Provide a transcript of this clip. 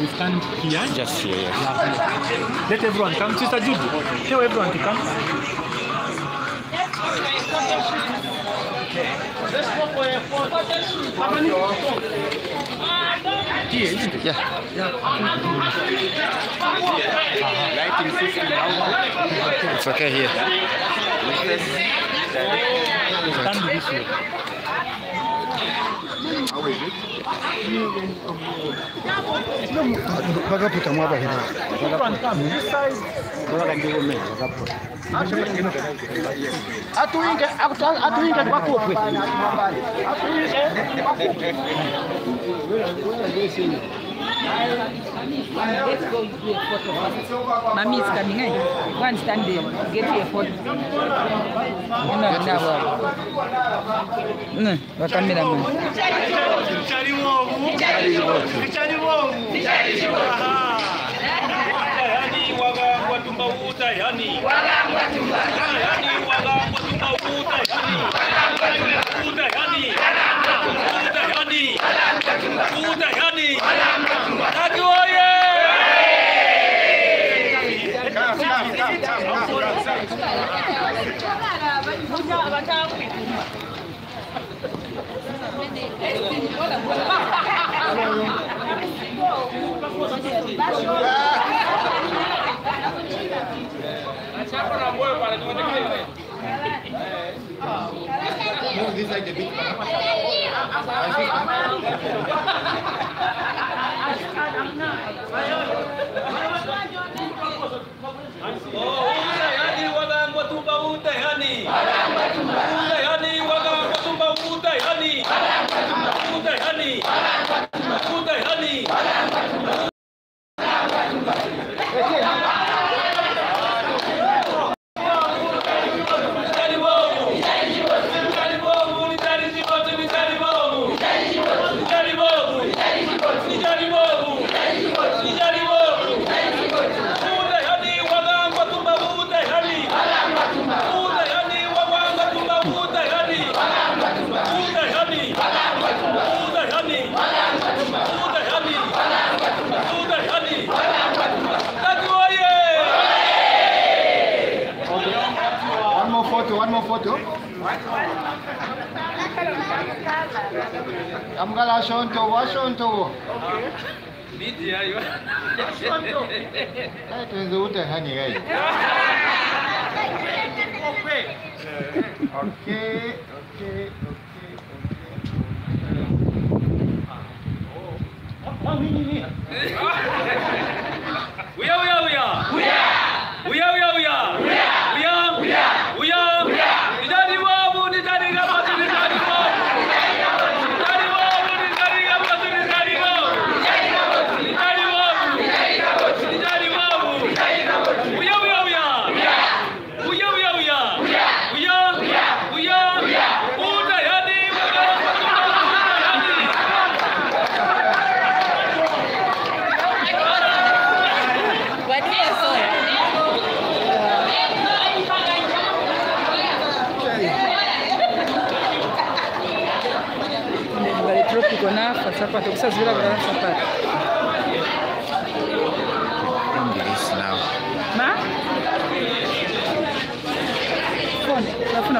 We stand here. Just here, yes. Yeah. Let everyone come. Sister Judy, tell everyone to come. Let's go for a photo. Here, isn't it? Yeah. Lighting system. It's okay here. Stand this way. How is it? Everyone come. This side. Atuinge kwa kope. Let's go do a photo. Mommy is coming, eh? Go and stand there. Get your photo. No, what cameraman? This is like the big One more photo. I'm gonna show you to video. Okay. Sapato, que essas viram agora sapato.